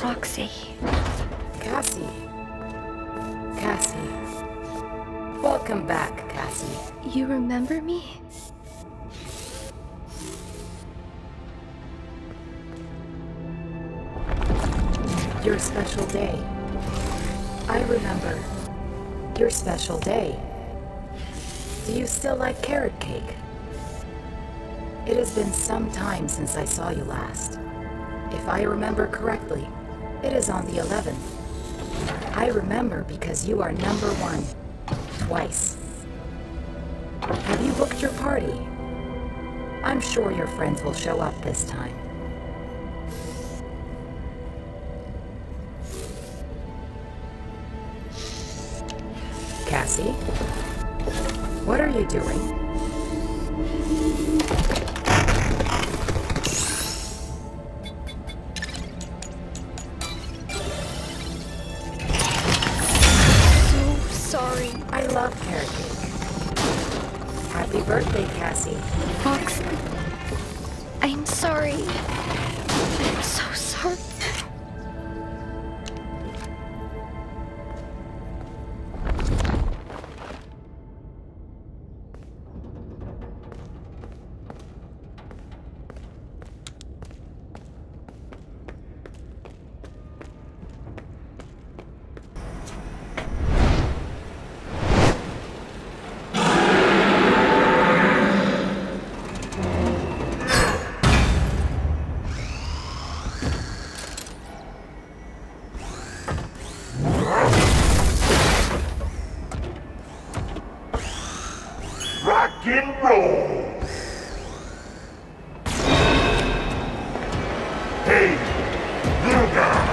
Roxy. Cassie. Cassie. Welcome back, Cassie. You remember me? Your special day. I remember. Your special day. Do you still like carrot cake? It has been some time since I saw you last. If I remember correctly, it is on the 11th. I remember because you are number 1. Twice. Have you booked your party? I'm sure your friends will show up this time. Cassie? What are you doing? Sorry. I love carrot cake. Happy birthday, Cassie. Roxy. I'm sorry. I'm so sorry. Rock and roll! Hey, little guy!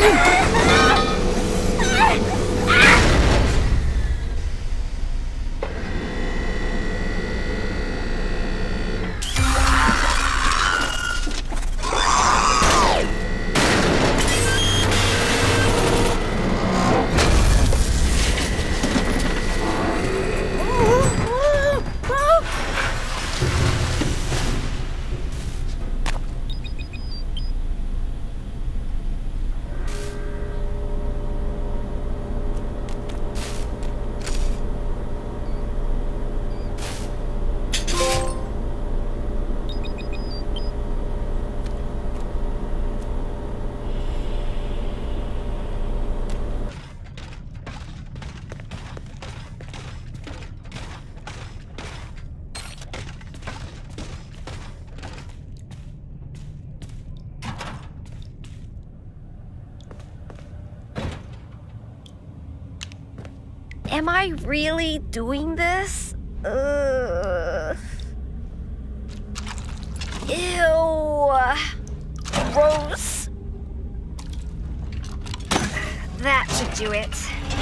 Am I really doing this? Ew. Gross. That should do it.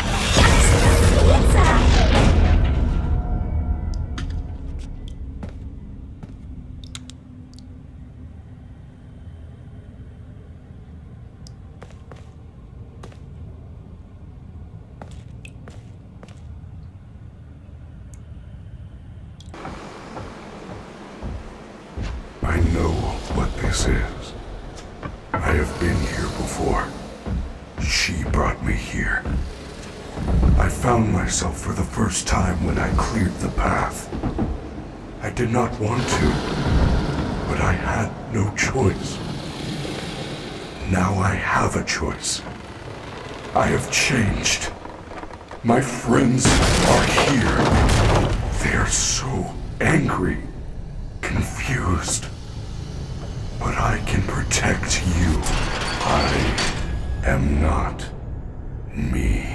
I know what this is. I have been here before. She brought me here. I found myself for the first time when I cleared the path. I did not want to, but I had no choice. Now I have a choice. I have changed. My friends are here. They are so angry, confused. But I can protect you. I am not me.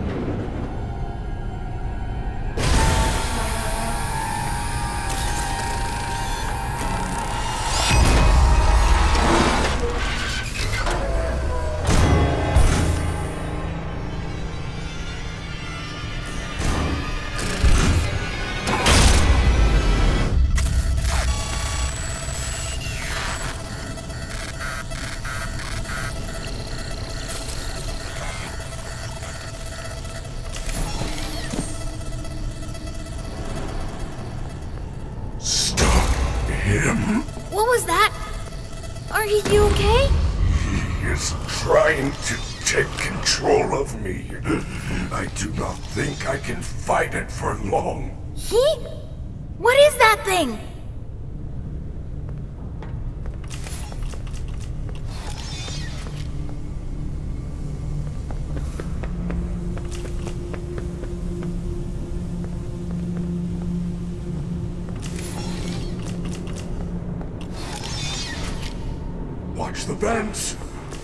What was that? Are you okay? He is trying to take control of me. I do not think I can fight it for long. He? What is that thing? Watch the vents.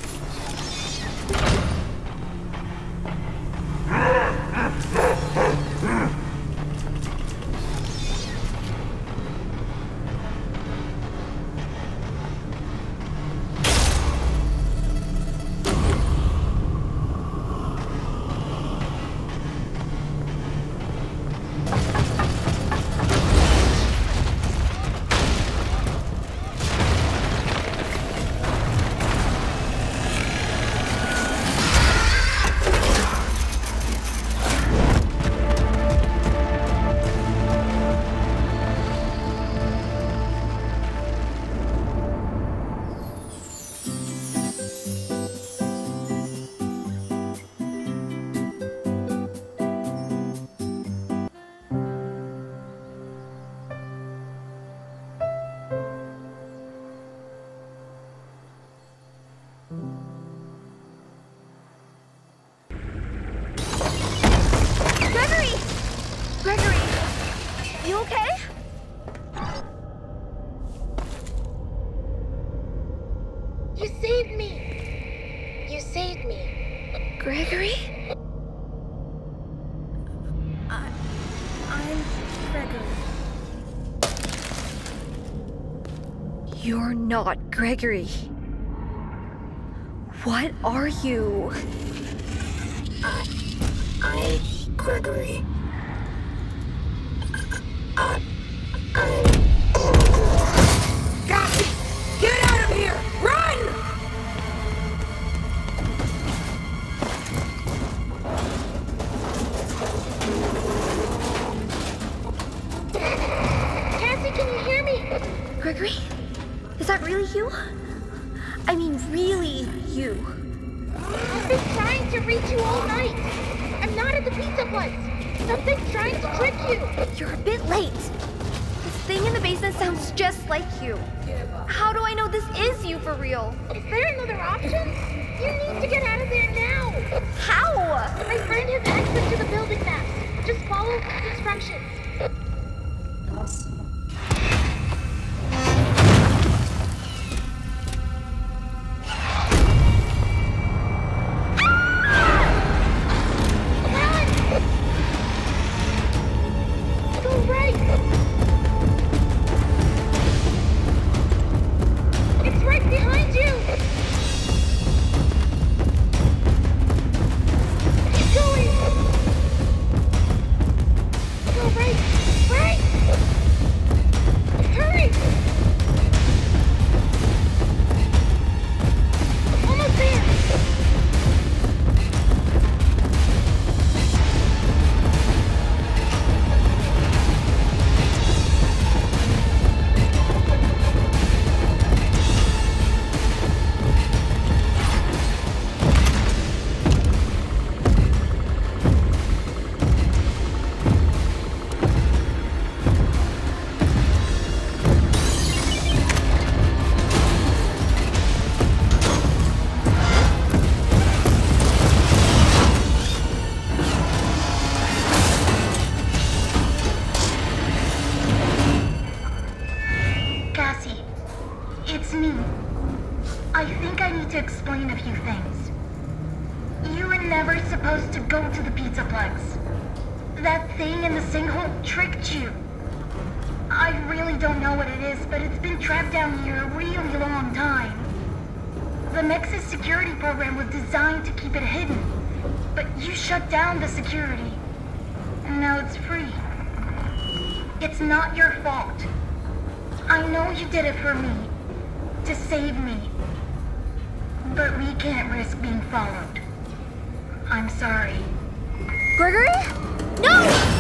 Gregory! You okay? You saved me! You saved me. Gregory? I'm Gregory. You're not Gregory. What are you? I'm Gregory. Cassie! Get out of here! Run! Cassie, can you hear me? Gregory? Is that really you? I mean, really you? I've been trying to reach you all night. I'm not at the pizza place. Something's trying to trick you. You're a bit late. This thing in the basement sounds just like you. How do I know this is you for real? Is there another option? You need to get out of there now. How? My friend has access to the building maps. Just follow the instructions. It's not your fault. I know you did it for me, to save me. But we can't risk being followed. I'm sorry. Gregory? No!